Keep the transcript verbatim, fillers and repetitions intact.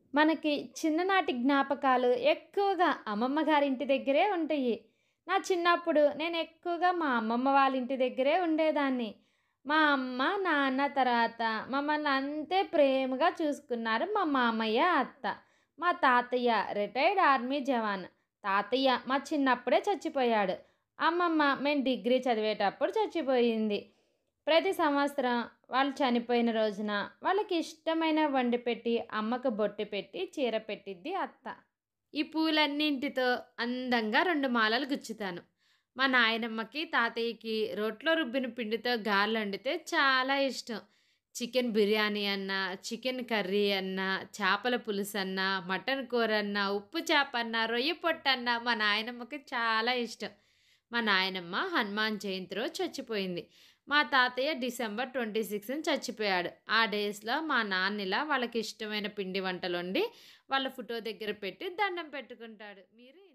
మనకి చిన్ననాటి జ్ఞాపకాలు ఎక్కువగా అమ్మమ్మ గారింటి దగ్గరే ఉంటాయి. నా చిన్నప్పుడు నేను ఎక్కువగా మా అమ్మమ్మ వాళ్ళ ఇంటి దగ్గరే ఉండేదాన్ని. మా అమ్మ, నాన్న తర్వాత మమ్మల్ని అంతే ప్రేమగా చూసుకున్నారు మా మామయ్య, అత్త. మా తాతయ్య రిటైర్డ్ ఆర్మీ జవాన్. తాతయ్య మా చిన్నప్పుడే చచ్చిపోయాడు. అమ్మమ్మ మేము డిగ్రీ చదివేటప్పుడు చచ్చిపోయింది. ప్రతి సంవత్సరం వాళ్ళు చనిపోయిన రోజున వాళ్ళకి ఇష్టమైన వండి పెట్టి, అమ్మకు బొట్టు పెట్టి, చీర పెట్టిద్ది అత్త. ఈ పూలన్నింటితో అందంగా రెండు మాలలు గుచ్చుతాను. మా నాయనమ్మకి, తాతయ్యకి రోట్లో రుబ్బిన పిండితో గారెలొండితే చాలా ఇష్టం. చికెన్ బిర్యానీ అన్నా, చికెన్ కర్రీ అన్నా, చేపల పులుసన్నా, మటన్ కూరన్నా, ఉప్పు చేపన్నా, రొయ్య పొట్టన్నా మా నాయనమ్మకి చాలా ఇష్టం. మా నాయనమ్మ హనుమాన్ జయంతి రోజు చచ్చిపోయింది. మా తాతయ్య డిసెంబర్ ట్వంటీ సిక్స్‌న చచ్చిపోయాడు. ఆ డేస్‌లో మా నాన్న ఇలా వాళ్ళకి ఇష్టమైన పిండి వంటలొండి వాళ్ళ ఫోటో దగ్గర పెట్టి దండం పెట్టుకుంటాడు. మీరు